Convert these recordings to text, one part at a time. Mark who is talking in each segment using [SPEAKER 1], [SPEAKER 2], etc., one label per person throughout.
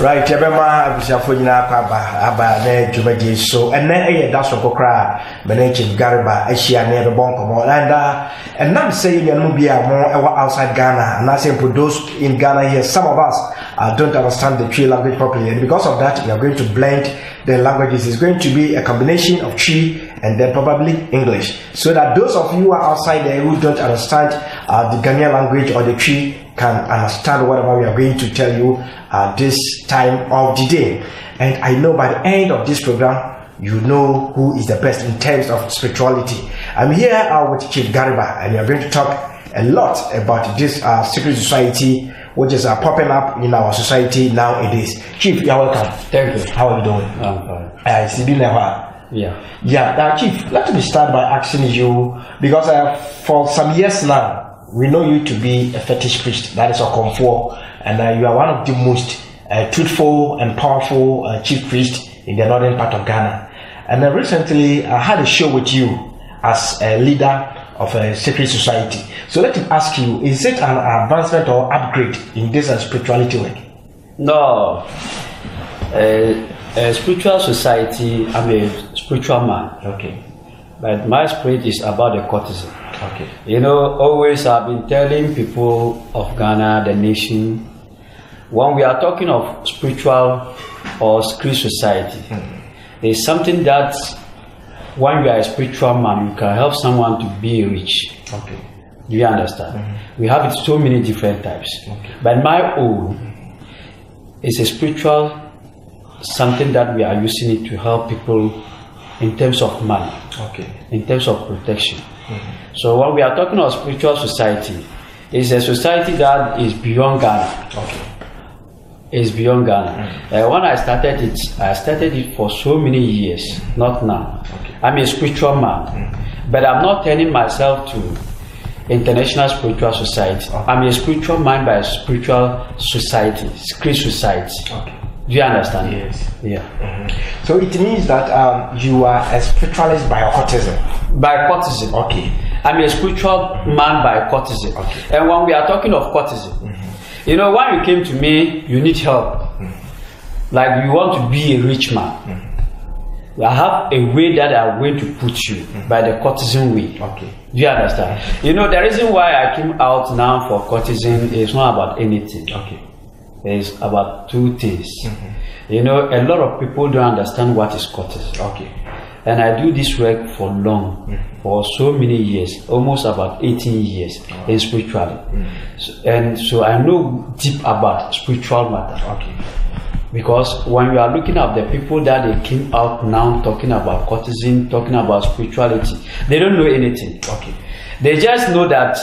[SPEAKER 1] Right, Yabema, Bisafonina, Abba, Jumadi, so, and then that's what cry, Benech Gariba, Asia, near the Bonko, and I'm saying Yanubia more outside Ghana, and I say for those in Ghana here, some of us don't understand the Twi language properly, and because of that, we are going to blend the languages. It's going to be a combination of Twi and then probably English, so that those of you who are outside there who don't understand the Ghanaian language or the Twi can understand whatever we are going to tell you this time of the day. And I know by the end of this program, you know who is the best in terms of spirituality. I'm here with Chief Gariba, and we are going to talk a lot about this secret society which is popping up in our society nowadays. Chief, you're welcome.
[SPEAKER 2] Thank you.
[SPEAKER 1] How are you doing?
[SPEAKER 2] I'm fine.
[SPEAKER 1] I see you never. Yeah. Now, Chief, let me start by asking you, because for some years now, we know you to be a fetish priest, that is a comfort, and you are one of the most truthful and powerful chief priests in the northern part of Ghana. And recently, I had a show with you as a leader of a secret society. So let me ask you, is it an advancement or upgrade in this spirituality work?
[SPEAKER 2] No. A spiritual society, I'm a spiritual man.
[SPEAKER 1] Okay.
[SPEAKER 2] But my spirit is about the courtesan.
[SPEAKER 1] Okay.
[SPEAKER 2] You know, always I've been telling people of Ghana, the nation, when we are talking of spiritual or secret society, there's something that when you are a spiritual man, you can help someone to be rich.
[SPEAKER 1] Okay.
[SPEAKER 2] Do you understand? We have it so many different types.
[SPEAKER 1] Okay.
[SPEAKER 2] But my own is a spiritual something that we are using it to help people in terms of money, in terms of protection. So when we are talking about spiritual society, it's a society that is beyond Ghana. It's beyond Ghana. When I started it for so many years, not now. I'm a spiritual man, but I'm not turning myself to international spiritual society. I'm a spiritual man by a spiritual society, secret society. Do you understand?
[SPEAKER 1] Yes.
[SPEAKER 2] Yeah.
[SPEAKER 1] So it means that you are a spiritualist by a courtesan.
[SPEAKER 2] By courtesan.
[SPEAKER 1] Okay.
[SPEAKER 2] I'm a spiritual man by courtesan.
[SPEAKER 1] Okay.
[SPEAKER 2] And when we are talking of courtesan, you know, when you came to me, you need help. Like you want to be a rich man. I have a way that I'm going to put you by the courtesan way.
[SPEAKER 1] Okay.
[SPEAKER 2] Do you understand? You know, the reason why I came out now for courtesan is not about anything.
[SPEAKER 1] Okay.
[SPEAKER 2] It's about two things. You know, a lot of people don't understand what is courtesan.
[SPEAKER 1] Okay.
[SPEAKER 2] And I do this work for long, for so many years, almost about 18 years in spirituality. So I know deep about spiritual matter.
[SPEAKER 1] Okay.
[SPEAKER 2] Because when you are looking at the people that they came out now talking about courtesan, talking about spirituality, they don't know anything.
[SPEAKER 1] Okay.
[SPEAKER 2] They just know that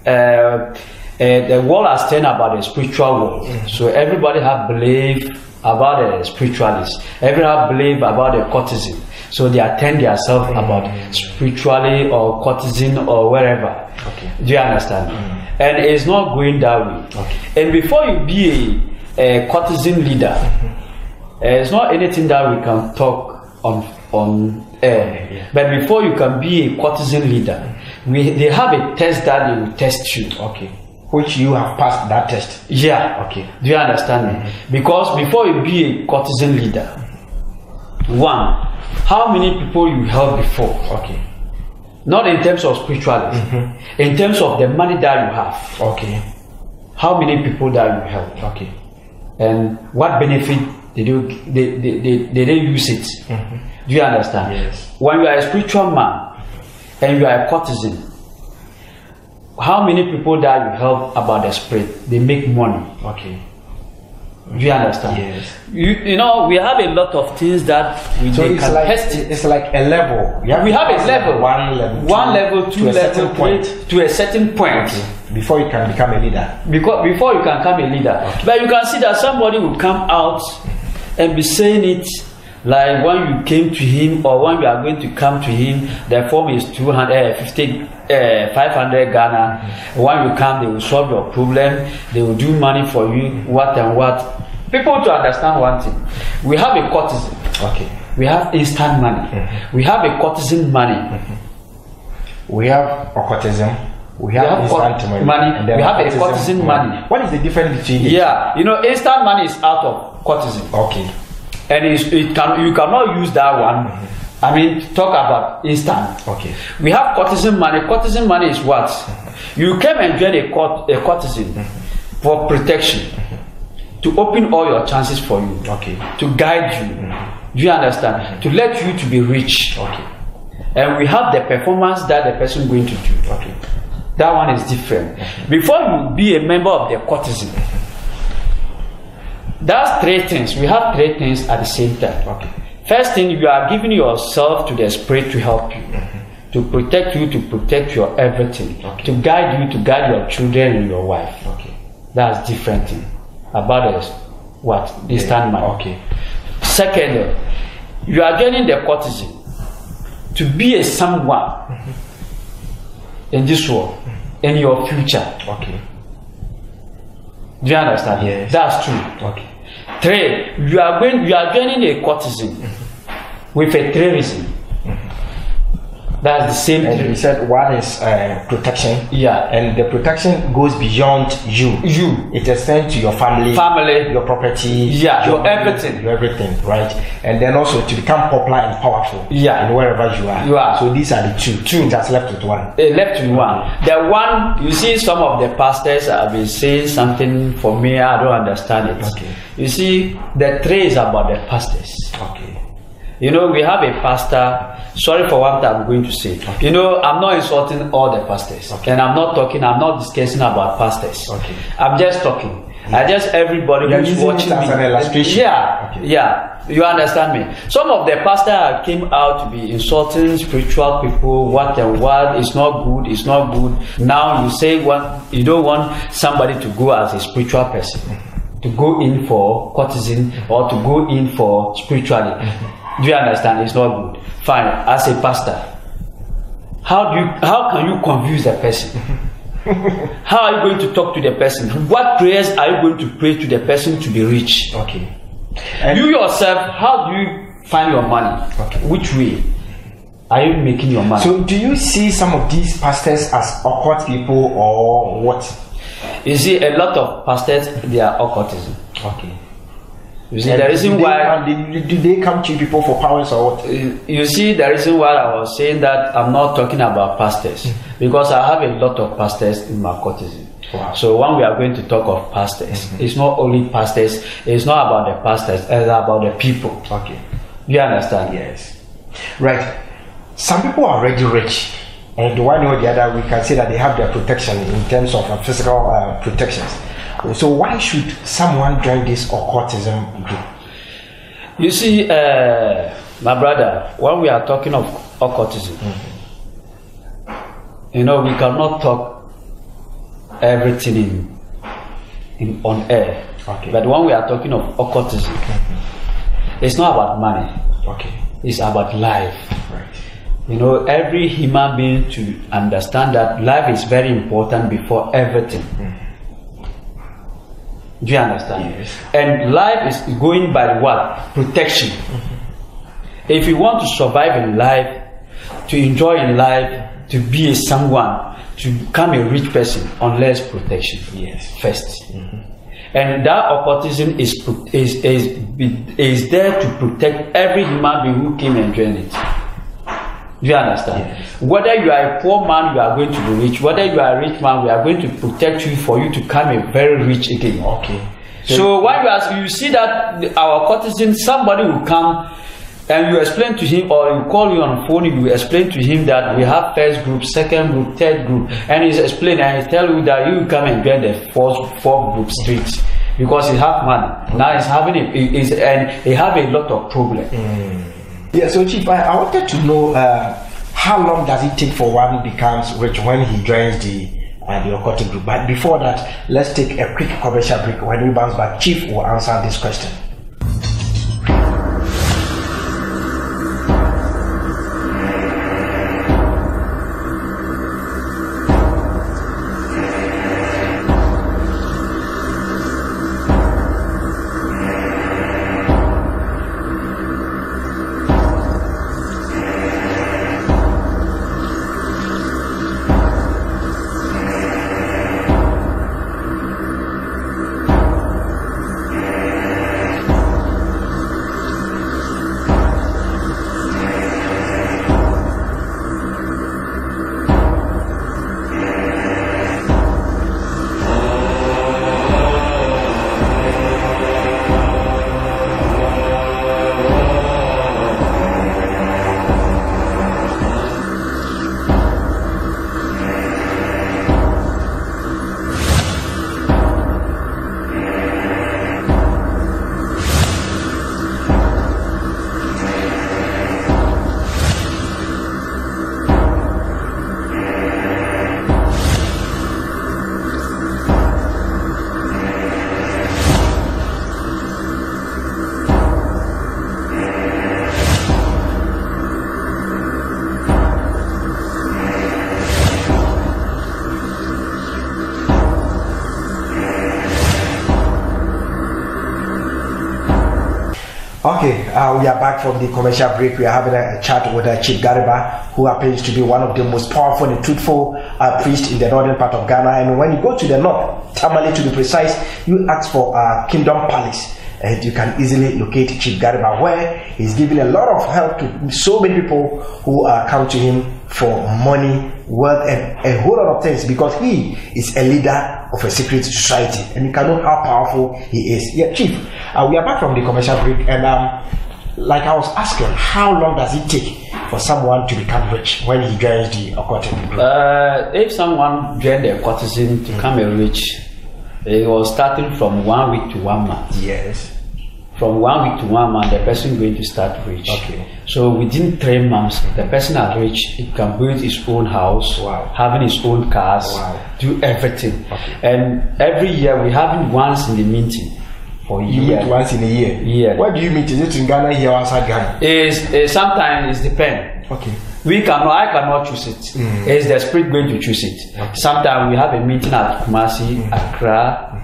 [SPEAKER 2] the world has turned about the spiritual world. So everybody have belief about the spiritualists. Everybody have belief about the courtesan. So they attend themselves about spiritually or courtesan or wherever.
[SPEAKER 1] Okay.
[SPEAKER 2] Do you understand? And it's not going that way.
[SPEAKER 1] Okay.
[SPEAKER 2] And before you be a courtesan leader, it's not anything that we can talk on air. But before you can be a courtesan leader, they have a test that they will test you.
[SPEAKER 1] Okay. Which you have passed that test.
[SPEAKER 2] Yeah.
[SPEAKER 1] Okay.
[SPEAKER 2] Do you understand me? Because before you be a courtesan leader, one, how many people you help before?
[SPEAKER 1] Okay.
[SPEAKER 2] Not in terms of spirituality, in terms of the money that you have.
[SPEAKER 1] Okay.
[SPEAKER 2] How many people that you help?
[SPEAKER 1] Okay.
[SPEAKER 2] And what benefit did they use it? Do you understand?
[SPEAKER 1] Yes.
[SPEAKER 2] When you are a spiritual man and you are a courtesan, how many people that you help about the spirit, they make money?
[SPEAKER 1] Okay.
[SPEAKER 2] Do you understand?
[SPEAKER 1] Yes.
[SPEAKER 2] You know, we have a lot of things that we
[SPEAKER 1] So
[SPEAKER 2] it's
[SPEAKER 1] like a level.
[SPEAKER 2] We have a level.
[SPEAKER 1] One level,
[SPEAKER 2] two level,
[SPEAKER 1] point.
[SPEAKER 2] To a certain point.
[SPEAKER 1] Okay. Before you can become a leader.
[SPEAKER 2] Before you can become a leader.
[SPEAKER 1] Okay.
[SPEAKER 2] But you can see that somebody will come out and be saying it like when you came to him or when you are going to come to him, the form is 500 Ghana. When you come, they will solve your problem. They will do money for you, what and what. People to understand one thing. We have a courtesan.
[SPEAKER 1] Okay.
[SPEAKER 2] We have instant money. We have a courtesan money.
[SPEAKER 1] We have a courtesan. We have instant money.
[SPEAKER 2] We have a courtesan money.
[SPEAKER 1] What is the difference between it?
[SPEAKER 2] Yeah, you know, instant money is out of courtesan.
[SPEAKER 1] Okay.
[SPEAKER 2] And you cannot use that one. I mean, talk about instant.
[SPEAKER 1] Okay.
[SPEAKER 2] We have courtesan money. Courtesan money is what? You came and join a courtesan for protection, to open all your chances for you,
[SPEAKER 1] okay,
[SPEAKER 2] to guide you. Do you understand? To let you to be rich.
[SPEAKER 1] Okay.
[SPEAKER 2] And we have the performance that the person is going to do.
[SPEAKER 1] Okay.
[SPEAKER 2] That one is different. Before you be a member of the courtesan, that's three things. We have three things at the same time.
[SPEAKER 1] Okay.
[SPEAKER 2] First thing, you are giving yourself to the spirit to help you, to protect you, to protect your everything, to guide you, to guide your children and your wife.
[SPEAKER 1] Okay.
[SPEAKER 2] That's different thing about this. What? Instant money.
[SPEAKER 1] Okay.
[SPEAKER 2] Second, you are joining the courtesan to be a someone in this world, in your future.
[SPEAKER 1] Okay.
[SPEAKER 2] Do you understand?
[SPEAKER 1] Yes.
[SPEAKER 2] That's true.
[SPEAKER 1] Okay.
[SPEAKER 2] Three, you are joining a courtesan with a three reason. That's the same
[SPEAKER 1] and
[SPEAKER 2] thing.
[SPEAKER 1] you said one is protection.
[SPEAKER 2] Yeah.
[SPEAKER 1] And the protection goes beyond you. It extends to your family, your property,
[SPEAKER 2] your everything.
[SPEAKER 1] Your everything, right? And then also to become popular and powerful.
[SPEAKER 2] Yeah.
[SPEAKER 1] In wherever you are.
[SPEAKER 2] You are.
[SPEAKER 1] So these are the two. It has left with one.
[SPEAKER 2] Left with one. The one, you see, some of the pastors have been saying something for me, I don't understand it.
[SPEAKER 1] Okay.
[SPEAKER 2] You see, the three is about the pastors.
[SPEAKER 1] Okay.
[SPEAKER 2] You know, we have a pastor. Sorry for what I'm going to say. Okay. You know, I'm not insulting all the pastors. Okay. And I'm not discussing about pastors.
[SPEAKER 1] Okay.
[SPEAKER 2] I'm just talking. I just everybody who's watching me.
[SPEAKER 1] As an illustration.
[SPEAKER 2] Yeah. Okay. Yeah. You understand me? Some of the pastors came out to be insulting spiritual people, what and what is not good, is not good. Now you say what you don't want somebody to go as a spiritual person, to go in for courtesan or to go in for spirituality. Do you understand? It's not good. Fine. As a pastor, how can you confuse a person? How are you going to talk to the person? What prayers are you going to pray to the person to be rich?
[SPEAKER 1] Okay.
[SPEAKER 2] And you yourself, how do you find your money?
[SPEAKER 1] Okay.
[SPEAKER 2] Which way are you making your money?
[SPEAKER 1] So do you see some of these pastors as occult people or what?
[SPEAKER 2] You see, a lot of pastors, they are occultism.
[SPEAKER 1] Okay.
[SPEAKER 2] You see, the reason why
[SPEAKER 1] do they come to people for powers or what?
[SPEAKER 2] You see, the reason why I was saying that I'm not talking about pastors because I have a lot of pastors in my courtesan.
[SPEAKER 1] Wow.
[SPEAKER 2] So when we are going to talk of pastors, it's not only pastors. It's not about the pastors. It's about the people.
[SPEAKER 1] Okay.
[SPEAKER 2] You understand?
[SPEAKER 1] Yes. Right. Some people are already rich, and one or the other, we can say that they have their protection in terms of physical protections. So why should someone join this occultism group?
[SPEAKER 2] You see, my brother, when we are talking of occultism, you know, we cannot talk everything on air.
[SPEAKER 1] Okay.
[SPEAKER 2] But when we are talking of occultism, it's not about money.
[SPEAKER 1] Okay.
[SPEAKER 2] It's about life.
[SPEAKER 1] Right.
[SPEAKER 2] You know, every human being to understand that life is very important before everything. Do you understand?
[SPEAKER 1] Yes.
[SPEAKER 2] And life is going by what? Protection. If you want to survive in life, to enjoy in life, to be a someone, to become a rich person, unless protection.
[SPEAKER 1] Yes.
[SPEAKER 2] First. And that occultism is there to protect every human being who came and joined it. Do you understand?
[SPEAKER 1] Yes.
[SPEAKER 2] Whether you are a poor man, you are going to be rich. Whether you are a rich man, we are going to protect you for you to become a very rich again.
[SPEAKER 1] Okay.
[SPEAKER 2] So when you see that our courtesan, somebody will come and you explain to him, or you call you on phone, you explain to him that we have first group, second group, third group, and he's explaining and he tell you that you come and join the fourth group straight because he have money. Now he's having and he have a lot of problem.
[SPEAKER 1] Yeah, so Chief, I wanted to know how long does it take for one becomes rich when he joins the occultic group. But before that, let's take a quick commercial break. When we bounce back, Chief will answer this question. Okay, we are back from the commercial break. We are having a chat with Chief Gariba, who happens to be one of the most powerful and truthful priests in the northern part of Ghana. And when you go to the north, Tamale to be precise, you ask for Kingdom Palace, and you can easily locate Chief Gariba, where he's giving a lot of help to so many people who come to him for money, wealth, and a whole lot of things, because he is a leader of a secret society, and you can know how powerful he is. Yeah, Chief, we are back from the commercial break, and like I was asking, how long does it take for someone to become rich when he joins the occultic group?
[SPEAKER 2] If someone joins the occultism to become a rich, it was starting from 1 week to 1 month.
[SPEAKER 1] Yes.
[SPEAKER 2] From 1 week to 1 month, the person is going to start rich.
[SPEAKER 1] Okay.
[SPEAKER 2] So within 3 months, the person is rich. He can build his own house, having his own cars, do everything. Okay. And every year we have it once in the meeting. For a year.
[SPEAKER 1] You meet once in a year?
[SPEAKER 2] Yeah.
[SPEAKER 1] Where do you meet? Is it in Ghana here or outside Ghana?
[SPEAKER 2] Sometimes it depends.
[SPEAKER 1] Okay.
[SPEAKER 2] I cannot choose it. It's the spirit going to choose it. Okay. Sometimes we have a meeting at Kumasi, Accra.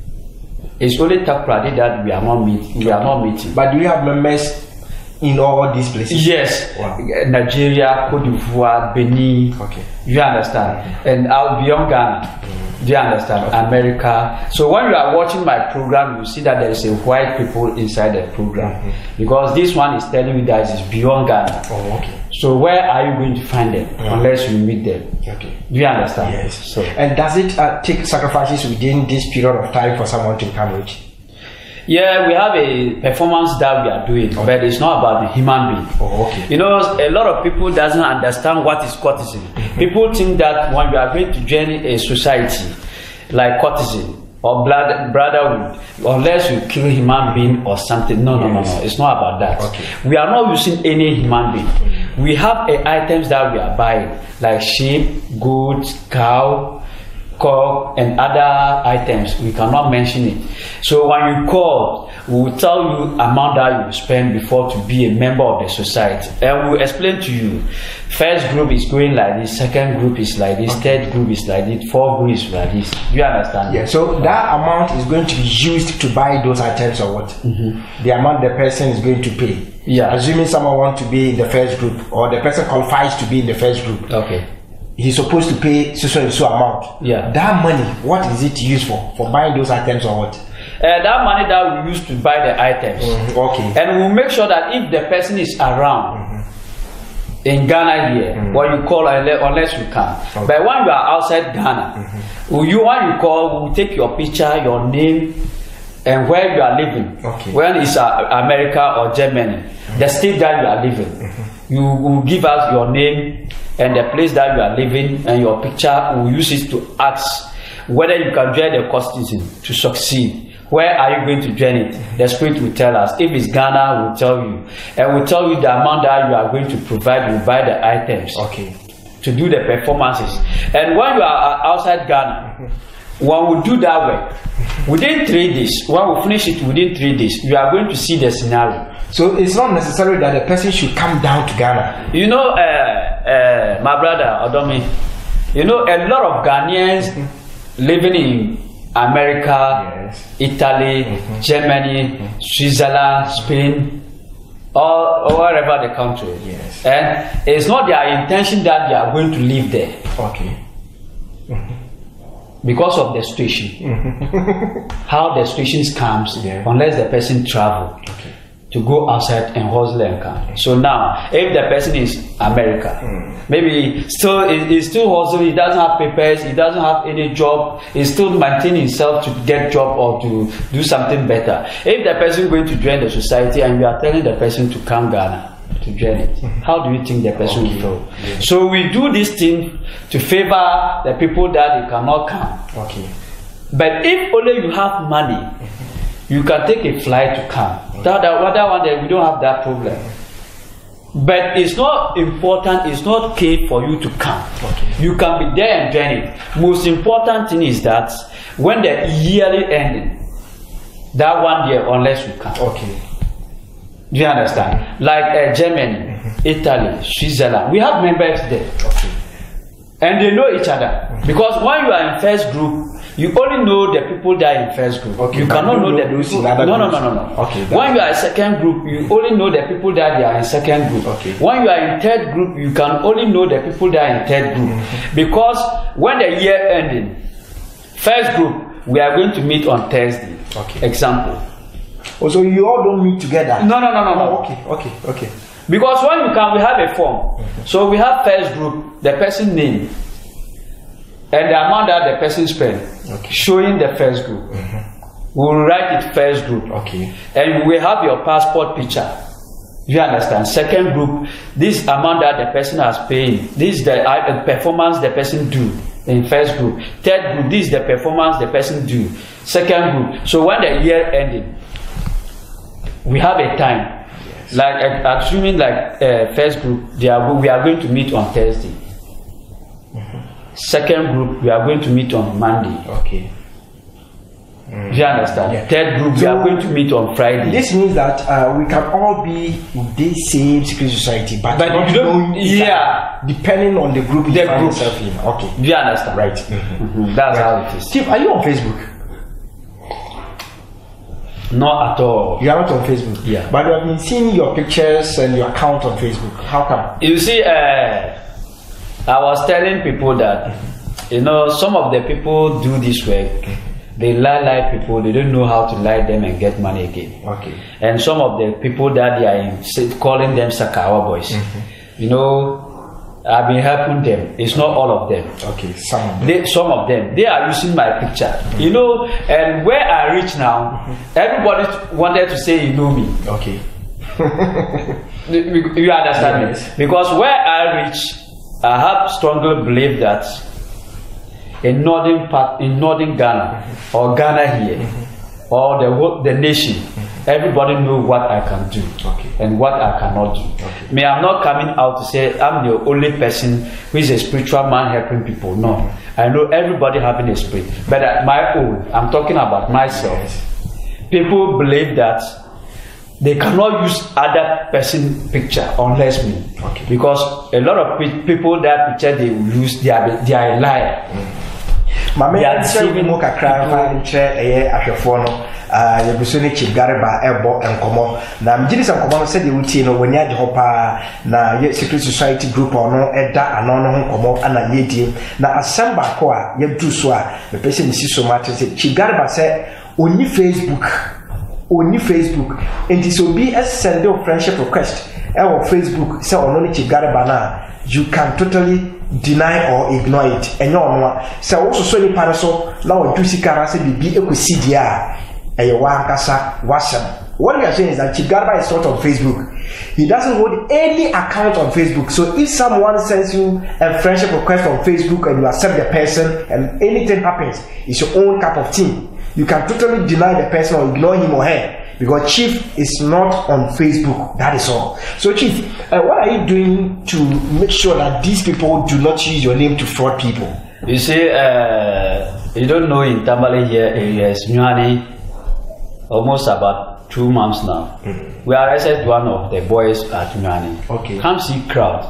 [SPEAKER 2] It's only Takoradi that we are not meeting. But
[SPEAKER 1] do you have members in all these places?
[SPEAKER 2] Yes. Nigeria, Cote d'Ivoire, Benin.
[SPEAKER 1] Okay.
[SPEAKER 2] You understand? And I'll beyond Ghana. Do you understand? America. So when you are watching my program, you see that there is a white people inside the program. Because this one is telling me that it's beyond Ghana.
[SPEAKER 1] Oh, okay.
[SPEAKER 2] So where are you going to find them unless you meet them?
[SPEAKER 1] Okay.
[SPEAKER 2] Do you understand?
[SPEAKER 1] Yes. So, and does it take sacrifices within this period of time for someone to become rich?
[SPEAKER 2] Yeah, we have a performance that we are doing, but it's not about the human being.
[SPEAKER 1] Oh, okay.
[SPEAKER 2] You know, a lot of people doesn't understand what is courtesan. People think that when you are going to join a society like courtesan or brotherhood, unless you kill human being or something. No. It's not about that. Okay. We are not using any human being. We have items that we are buying, like sheep, goats, cow, cock, and other items. We cannot mention it. So when you call, we will tell you amount that you spend before to be a member of the society, and we'll explain to you. First group is going like this, second group is like this, third group is like this, fourth group is like this. Do you understand?
[SPEAKER 1] Yeah. So that amount is going to be used to buy those items, or what? The amount the person is going to pay.
[SPEAKER 2] Yeah.
[SPEAKER 1] Assuming someone wants to be in the first group, or the person qualifies to be in the first group.
[SPEAKER 2] Okay.
[SPEAKER 1] He's supposed to pay so amount.
[SPEAKER 2] Yeah.
[SPEAKER 1] That money, what is it used for? For buying those items or what?
[SPEAKER 2] That money that we use to buy the items.
[SPEAKER 1] Okay.
[SPEAKER 2] And we'll make sure that if the person is around in Ghana here, what you call unless you can. Okay. But when you are outside Ghana, when you call, we'll take your picture, your name, and where you are living.
[SPEAKER 1] Okay.
[SPEAKER 2] When it's America or Germany, the state that you are living, you will give us your name and the place that you are living, and your picture. We'll use it to ask whether you can join the courtesan to succeed. Where are you going to join it? The spirit will tell us. If it's Ghana, we'll tell you, and we'll tell you the amount that you are going to provide. You buy the items.
[SPEAKER 1] Okay.
[SPEAKER 2] To do the performances. And when you are outside Ghana, when we do that work, within 3 days, when we finish it within 3 days, you are going to see the scenario.
[SPEAKER 1] So it's not necessary that the person should come down to Ghana.
[SPEAKER 2] You know, my brother Odomi, you know, a lot of Ghanaians living in America, Italy, Germany, Switzerland, Spain, or wherever the country.
[SPEAKER 1] Yes.
[SPEAKER 2] And it's not their intention that they are going to live there.
[SPEAKER 1] Okay.
[SPEAKER 2] Because of the situation. How the situation comes, unless the person travel to go outside and hustle and come. So now, if the person is America, maybe he's still hustling, he doesn't have papers, he doesn't have any job, he's still maintaining himself to get job or to do something better. If the person is going to join the society and we are telling the person to come Ghana to join it, how do you think the person will feel? So we do this thing to favor the people that they cannot come.
[SPEAKER 1] Okay.
[SPEAKER 2] But if only you have money, you can take a flight to come. That one, we don't have that problem. But it's not important, it's not key for you to come. You can be there and join it. Most important thing is that when the yearly ending, that 1 year, unless you come.
[SPEAKER 1] Okay.
[SPEAKER 2] Do you understand? Like Germany, Italy, Switzerland, we have members there.
[SPEAKER 1] Okay.
[SPEAKER 2] And they know each other. Because when you are in first group, you only know the people that are in first group.
[SPEAKER 1] Okay,
[SPEAKER 2] you cannot know the people. No. Okay. When you are in second group, you only know the people that are in second group.
[SPEAKER 1] Okay.
[SPEAKER 2] When you are in third group, you can only know the people that are in third group. Because when the year ending, first group, we are going to meet on Thursday.
[SPEAKER 1] Okay.
[SPEAKER 2] Example.
[SPEAKER 1] Oh, so you all don't meet together?
[SPEAKER 2] No.
[SPEAKER 1] Oh, okay.
[SPEAKER 2] Because when you come, we have a form. So we have first group, the person name, and the amount that the person spent, showing the first group. We'll write it first group.
[SPEAKER 1] Okay.
[SPEAKER 2] And we have your passport picture. You understand? Second group, this amount that the person has paid. This is the performance the person do in first group. Third group, this is the performance the person do. Second group. So when the year ending, we have a time. Yes. Like assuming like first group, we are going to meet on Thursday. Second group, we are going to meet on Monday.
[SPEAKER 1] Okay.
[SPEAKER 2] Do you understand?
[SPEAKER 1] Yeah.
[SPEAKER 2] Third group, we are going to meet on Friday.
[SPEAKER 1] This means that we can all be in this same secret society, but
[SPEAKER 2] you don't. Yeah.
[SPEAKER 1] Depending on the group you find yourself in. Okay.
[SPEAKER 2] Do you understand?
[SPEAKER 1] Right.
[SPEAKER 2] That's how it is.
[SPEAKER 1] Chief, are you on Facebook?
[SPEAKER 2] Not at all.
[SPEAKER 1] You are not on Facebook.
[SPEAKER 2] Yeah.
[SPEAKER 1] But you have been seeing your pictures and your account on Facebook. How come?
[SPEAKER 2] You see, I was telling people that, some of the people do this work. They lie people. They don't know how to lie them and get money again.
[SPEAKER 1] Okay.
[SPEAKER 2] And some of the people that they are calling them Sakawa boys. I've been helping them. It's not all of them.
[SPEAKER 1] Okay, some of them. They are using my picture. And where I reach now, everybody wanted to say you know me. Okay.
[SPEAKER 2] You understand me? Because where I reach, I have strongly believed that in northern Ghana or Ghana here or the nation, everybody know what I can do and what I cannot do. I'm not coming out to say I'm the only person who is a spiritual man helping people. No, I know everybody having a spirit, but at my own, I'm talking about myself. People believe that they cannot use other person picture unless me, because a lot of people that picture they will use, they are a liar.
[SPEAKER 1] Mame answer mo kakra fa nche ahwefo no yebuso ne Chief Garba ebo enkomo na mjiri sa enkomo se de wuti no wani age hopa na secret society group ono eda anono enkomo ana yedi na assemble ko a yedu so a me pese ni siso ma se Chief Garba se oni Facebook enti so bi send a friendship request on Facebook say ono ni Chief Garba na you can totally deny or ignore it. And no say also so ni para so na o do sikara say bibi ekosi dia eyewa nkasa wasam. What we are saying is that Chief Garba is not on Facebook. He doesn't hold any account on Facebook. So if someone sends you a friendship request on Facebook and you accept the person and anything happens, it's your own cup of tea. You can totally deny the person or ignore him or her, because Chief is not on Facebook. That is all. So Chief, what are you doing to make sure that these people do not use your name to fraud people?
[SPEAKER 2] You see, you don't know, in Tambale here, yes, Nyani, almost about 2 months now. We arrested one of the boys at Nyani. Okay. Come see crowd.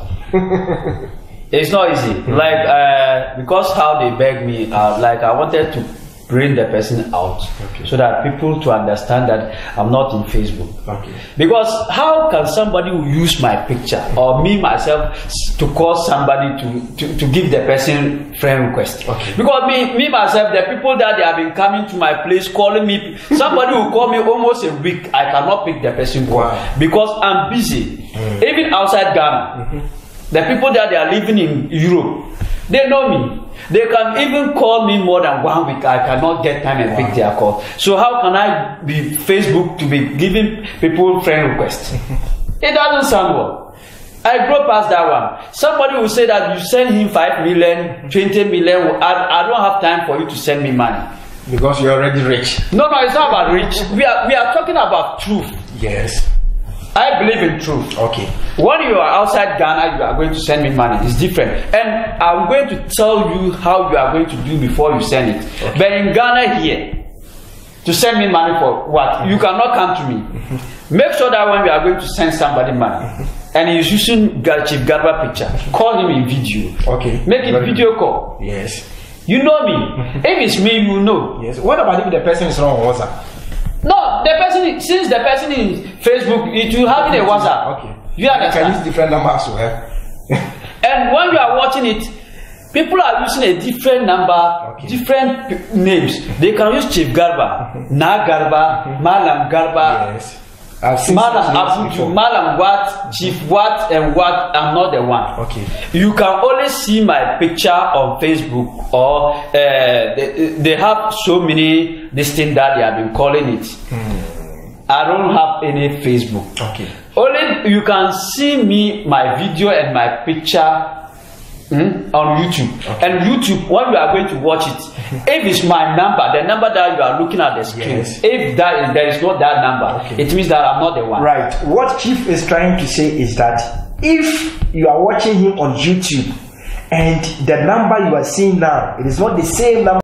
[SPEAKER 2] It's not easy. Because how they begged me, I wanted to bring the person out, so that people to understand that I'm not in Facebook. Because how can somebody who use my picture or me myself to call somebody to give the person friend request? Because me myself, the people that they have been coming to my place calling me, somebody will call me almost a week, I cannot pick the person call because I'm busy. Even outside Ghana, the people that they are living in Europe, they know me. They can even call me more than 1 week. I cannot get time and pick their call. So how can I be Facebook to be giving people friend requests? It doesn't sound well. I go past that one. Somebody will say that you send him 5 million, 20 million. I don't have time for you to send me money.
[SPEAKER 1] Because you're already rich.
[SPEAKER 2] No, it's not about rich. We are talking about truth.
[SPEAKER 1] Yes.
[SPEAKER 2] I believe in truth.
[SPEAKER 1] Okay.
[SPEAKER 2] When you are outside Ghana, you are going to send me money. It's different. And I'm going to tell you how you are going to do before you send it. But in Ghana here, to send me money for what? You cannot come to me. Make sure that when we are going to send somebody money, and he's using Chief Garba picture, call him in video.
[SPEAKER 1] Okay.
[SPEAKER 2] Make it video call.
[SPEAKER 1] Yes.
[SPEAKER 2] You know me. If it's me, you know.
[SPEAKER 1] Yes. What about if the person is wrong on WhatsApp?
[SPEAKER 2] No, the person, since the person is Facebook, it will have a WhatsApp.
[SPEAKER 1] Okay.
[SPEAKER 2] You understand?
[SPEAKER 1] I can use different numbers.
[SPEAKER 2] And when you are watching it, people are using a different number, different names. They can use Chief Garba, Na Garba, Malam Garba.
[SPEAKER 1] Yes. I've seen
[SPEAKER 2] Malam Abuju, Malam what, Chief what, and what. I'm not the one.
[SPEAKER 1] Okay.
[SPEAKER 2] You can only see my picture on Facebook, or they have so many this thing that they have been calling it. I don't have any Facebook.
[SPEAKER 1] Okay.
[SPEAKER 2] Only you can see me, my video and my picture on YouTube. Okay. And YouTube, when you are going to watch it, if it's my number, the number that you are looking at the screen, if there is not that number, it means that I'm not the one.
[SPEAKER 1] Right. What Chief is trying to say is that if you are watching him on YouTube and the number you are seeing now, it is not the same number